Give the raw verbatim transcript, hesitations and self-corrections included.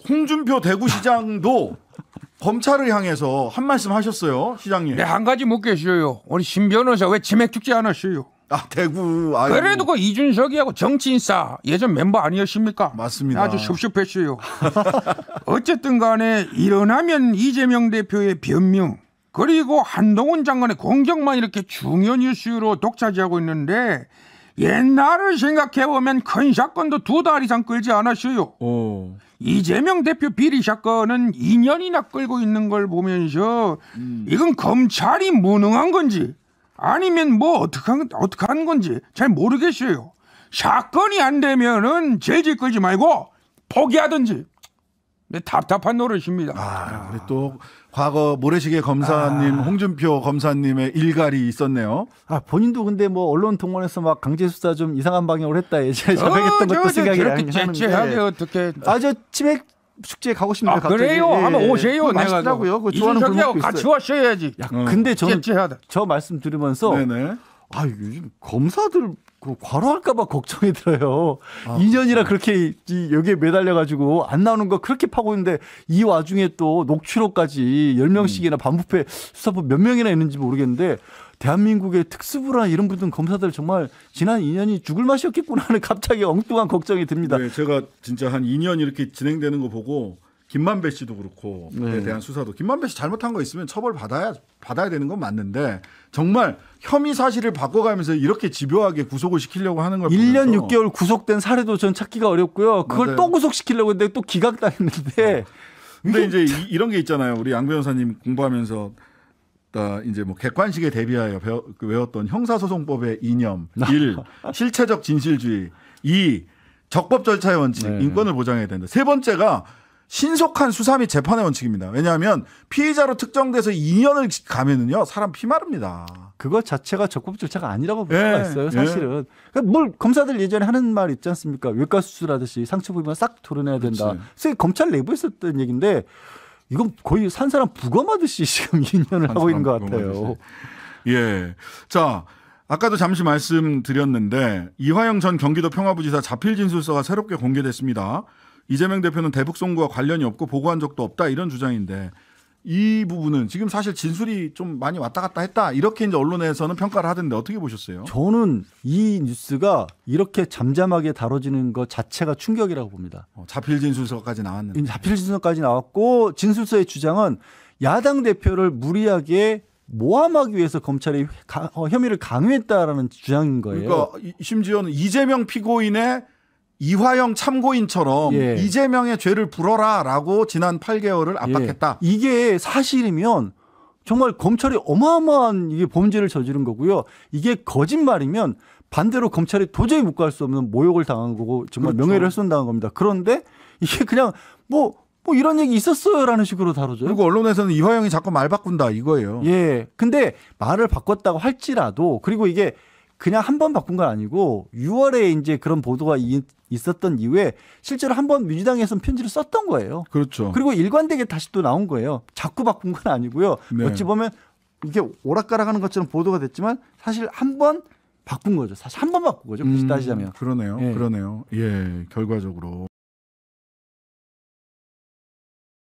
홍준표 대구시장도 검찰을 향해서 한 말씀 하셨어요, 시장님. 네, 한 가지 묻겠어요. 우리 신 변호사 왜 치맥 죽지 않았어요? 아, 대구. 아이고. 그래도 그 이준석이하고 정치인싸 예전 멤버 아니었습니까? 맞습니다. 아주 섭섭했어요. 어쨌든 간에 일어나면 이재명 대표의 변명 그리고 한동훈 장관의 공격만 이렇게 중요 뉴스로 독차지하고 있는데 옛날을 생각해보면 큰 사건도 두 달 이상 끌지 않았어요. 오. 이재명 대표 비리 사건은 이 년이나 끌고 있는 걸 보면서 음. 이건 검찰이 무능한 건지 아니면 뭐 어떻게 어떻게 하는 건지 잘 모르겠어요. 사건이 안 되면은 죄질 끌지 말고 포기하든지. 네, 답답한 노릇입니다. 아, 우리 또 과거 모래시계 검사님, 아. 홍준표 검사님의 일갈이 있었네요. 아, 본인도 근데 뭐 언론 동원해서 막 강제 수사 좀 이상한 방향으로 했다 예전에 자백했던 것도 생각이 나긴 하는데. 어떻게? 아, 저 치맥 축제 가고 싶네요. 아, 그래요? 예, 한번 오세요. 내가 더라고요. 그 좋아하는 이준석이하고 같이 왔어야지. 야, 어. 근데 저는 째째하다. 저 말씀 들으면서 네네. 아, 요즘 검사들 그 과로할까봐 걱정이 들어요. 아, 이 년이나 그렇게 여기에 매달려가지고 안 나오는 거 그렇게 파고 있는데 이 와중에 또 녹취록까지 열 명씩이나 반부패 수사부 몇 명이나 있는지 모르겠는데 대한민국의 특수부나 이런 분들 검사들 정말 지난 이 년이 죽을 맛이었겠구나 하는 갑자기 엉뚱한 걱정이 듭니다. 네, 제가 진짜 한 이 년 이렇게 진행되는 거 보고 김만배 씨도 그렇고 네. 대한 수사도 김만배 씨 잘못한 거 있으면 처벌 받아야 받아야 되는 건 맞는데 정말 혐의 사실을 바꿔가면서 이렇게 집요하게 구속을 시키려고 하는 걸 일 년 보면서 육 개월 구속된 사례도 전 찾기가 어렵고요. 그걸 맞아요. 또 구속시키려고 했는데 또 기각당했는데. 근데 이제 이, 이런 게 있잖아요. 우리 양 변호사님 공부하면서 이제 뭐 객관식에 대비하여 배워, 외웠던 형사소송법의 이념 일. 실체적 진실주의 이. 적법 절차의 원칙 네. 인권을 보장해야 된다. 세 번째가 신속한 수사 및 재판의 원칙입니다. 왜냐하면 피의자로 특정돼서 이 년을 가면은요 사람 피 마릅니다. 그것 자체가 적법 절차가 아니라고 볼 예, 수가 있어요. 사실은. 예. 그러니까 뭘 검사들 예전에 하는 말 있지 않습니까? 외과 수술하듯이 상처 부위만 싹 도려내야 된다. 그래서 검찰 내부에 있었던 얘기인데 이건 거의 산 사람 부검하듯이 지금 이 년을 하고 있는 것 같아요. 예. 자. 아까도 잠시 말씀드렸는데 이화영 전 경기도 평화부지사 자필 진술서가 새롭게 공개됐습니다. 이재명 대표는 대북 송구와 관련이 없고 보고한 적도 없다 이런 주장인데 이 부분은 지금 사실 진술이 좀 많이 왔다 갔다 했다 이렇게 이제 언론에서는 평가를 하던데 어떻게 보셨어요? 저는 이 뉴스가 이렇게 잠잠하게 다뤄지는 것 자체가 충격이라고 봅니다. 어, 자필 진술서까지 나왔는데. 자필 진술서까지 나왔고 진술서의 주장은 야당 대표를 무리하게 모함하기 위해서 검찰이 가, 어, 혐의를 강요했다라는 주장인 거예요. 그러니까 심지어는 이재명 피고인의 이화영 참고인처럼 예. 이재명의 죄를 불어라라고 지난 팔 개월을 압박했다. 예. 이게 사실이면 정말 검찰이 어마어마한 이게 범죄를 저지른 거고요. 이게 거짓말이면 반대로 검찰이 도저히 묵과할 수 없는 모욕을 당한 거고 정말 그렇죠. 명예를 훼손당한 겁니다. 그런데 이게 그냥 뭐 뭐 이런 얘기 있었어요라는 식으로 다루죠. 그리고 언론에서는 이화영이 자꾸 말 바꾼다 이거예요. 예. 근데 말을 바꿨다고 할지라도 그리고 이게 그냥 한 번 바꾼 건 아니고 유월에 이제 그런 보도가 있었던 이후에 실제로 한 번 민주당에서는 편지를 썼던 거예요. 그렇죠. 그리고 일관되게 다시 또 나온 거예요. 자꾸 바꾼 건 아니고요. 네. 어찌 보면 이게 오락가락하는 것처럼 보도가 됐지만 사실 한 번 바꾼 거죠. 사실 한 번 바꾼 거죠. 굳이 음, 따지자면. 그러네요. 예. 그러네요. 예, 결과적으로.